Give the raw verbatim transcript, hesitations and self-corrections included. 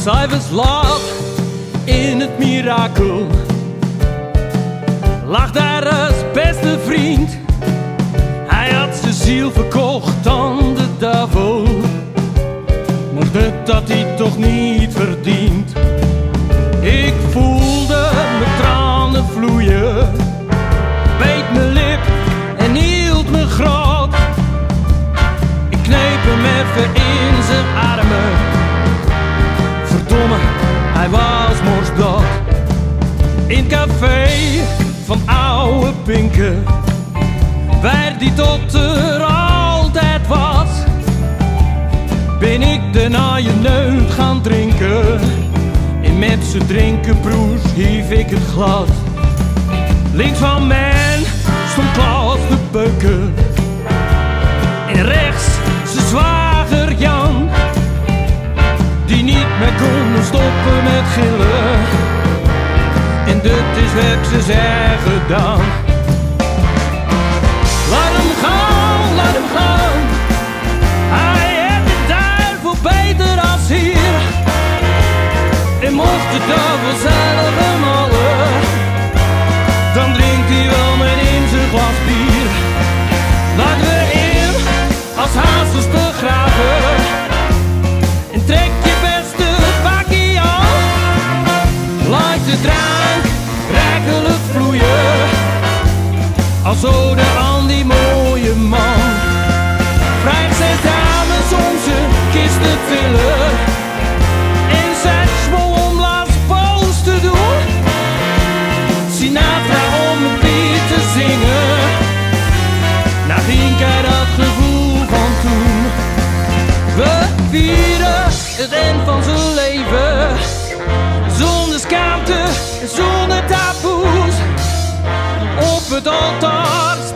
Zij was laat in het mirakel, lag daar als beste vriend. Hij had zijn ziel verkocht aan de duivel, maar dat had hij toch niet verdiend. Ik voelde mijn tranen vloeien, beet mijn lip en hield me groot. Ik kneep hem even in zijn armen, verdomme, hij was morsdood. In het café van oude Pinken, waar die tot er altijd was, ben ik daarna je neut gaan drinken. En met z'n drinkenbroers hief ik het glas. Links van mij stond Klaas de beuken, en rechts zijn zwager Jan, die niet meer konden stoppen met gillen. En dit is wat ze zeggen dan: laat hem gaan, laat hem gaan. Hij heeft het daar voor beter als hier. En mocht de duivel zelf hem halen, dan drinkt hij wel met in zijn glas bier. Laten we in als hazes begraven, en trek je beste bakkie aan. Laat de drank rijkelijk vloeien, als ode aan die mooie man. Vraag zes dames om zijn kist te vullen, en zet zwol om laatst boos te doen. Sinatra om een lied te zingen, nou ging hij dat gevoel van toen. We vieren het eind van zijn leven, zonder schaamte en zonder taboes. Op het altaar